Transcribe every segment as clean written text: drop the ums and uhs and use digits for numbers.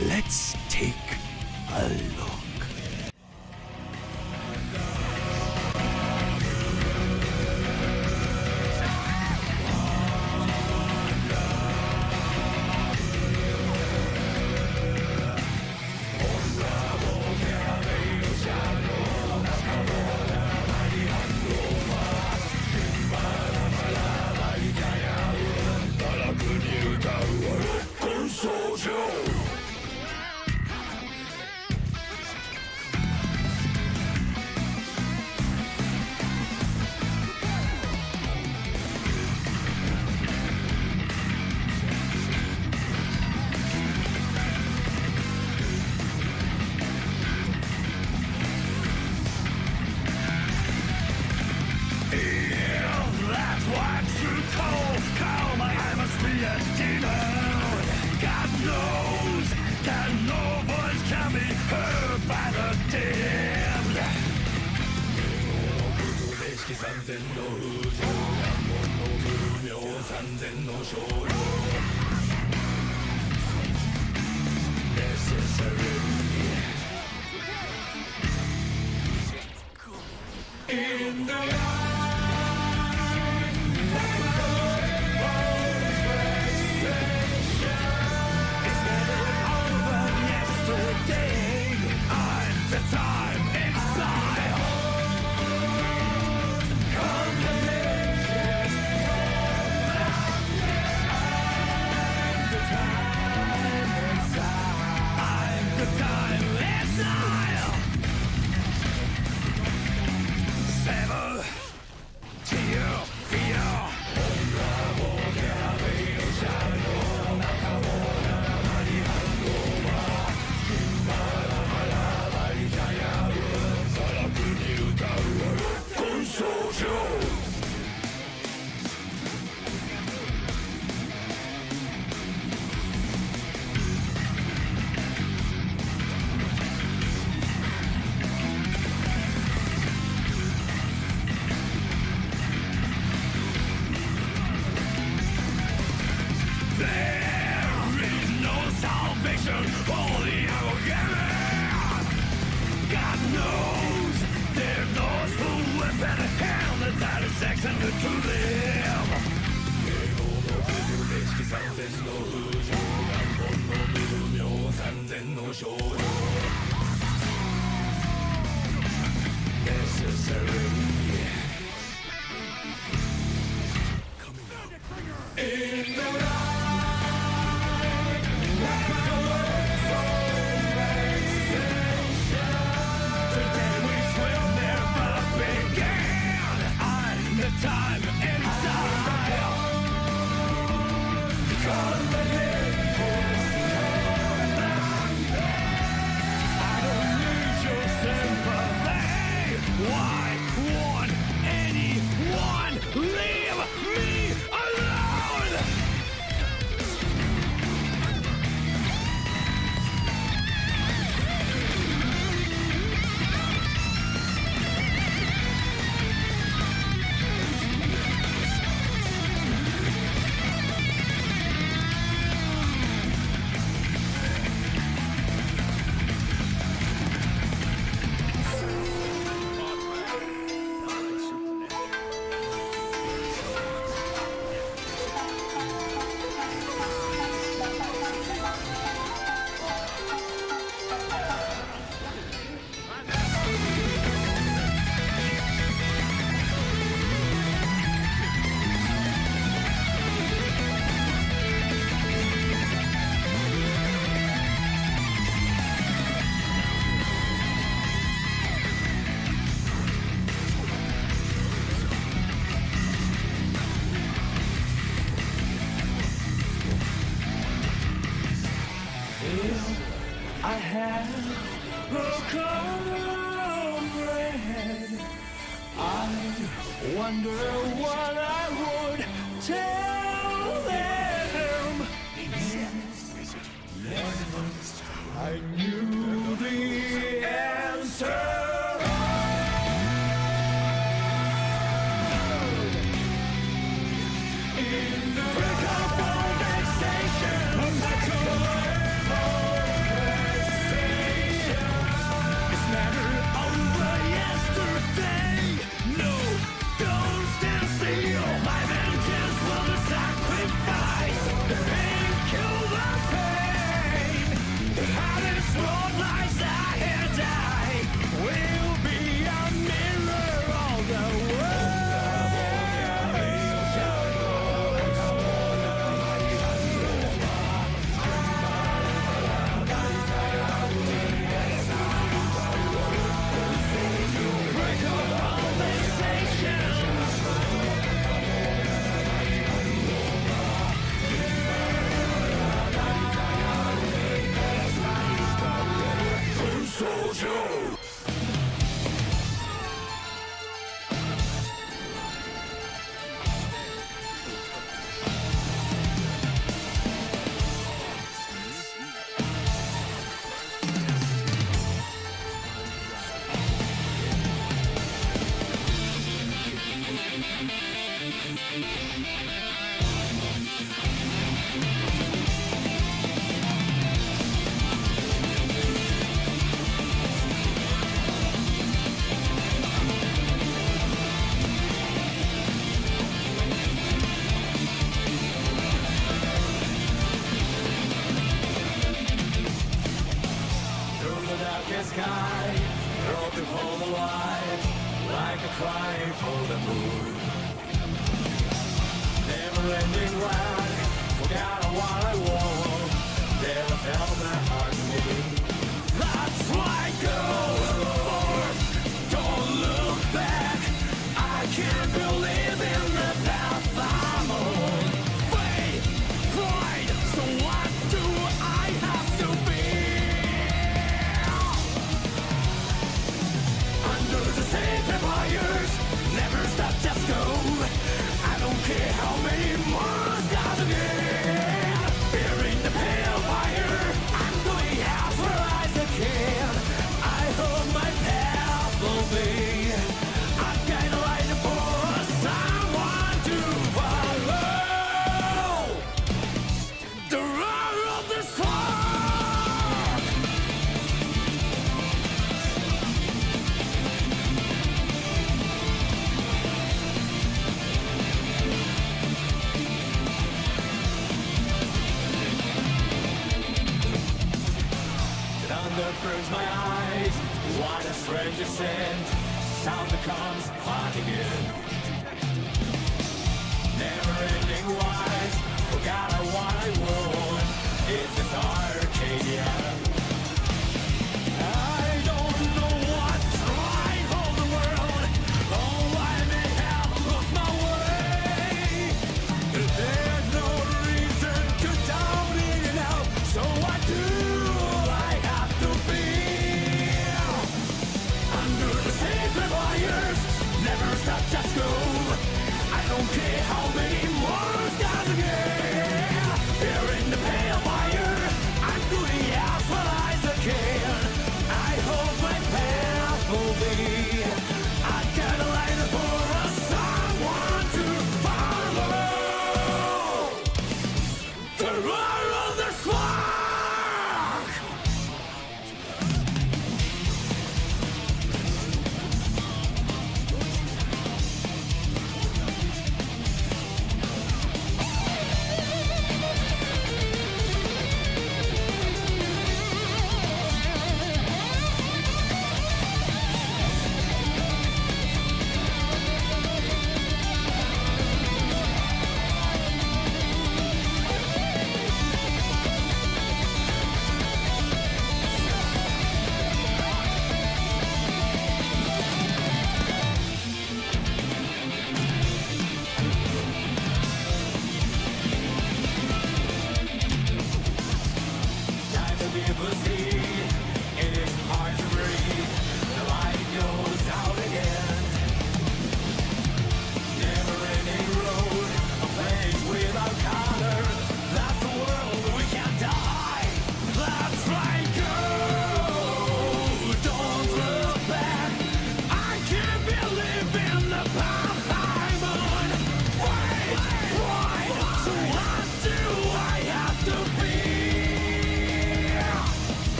Let's take a look. I have a comrade. I wonder what I would tell them. Yes, I knew the answer. In the break of all vexation, Joe. Sky, broken for the light, like a cry for the moon. Never-ending ride, forgot what I want, never felt my heart move. That's why I go forward, don't look back. I can't believe in the path I'm on. Faith, pride, so what do I have to be? The sacred wires never stop, just go. I don't care how many more gotta get. Fear in the pale fire, I'm going out where I can. I hope my path will be a guideline for someone to follow. The roar of the spark. Thunder burns my eyes, what a strange ascent, sound becomes hot again. Never-ending wise, forgot what I want, it's this Arcadia. I don't know what's right for the world, oh I may have lost my way. There's no reason to doubt it now, so I do. Never stop, just go. I don't care how many more gotta get. Here in the pale fire, I'm doing as well as I can. I hope my path will be a guideline for someone to follow. The roar of the spark.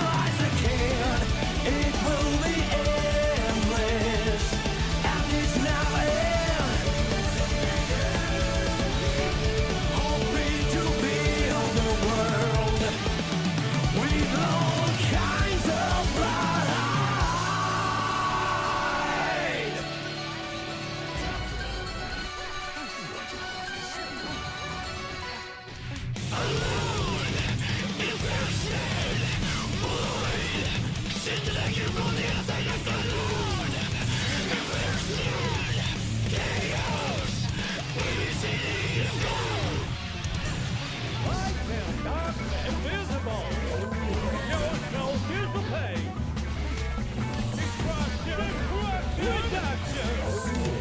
It's invisible. Your soul feels the pain. Destruction, destruction.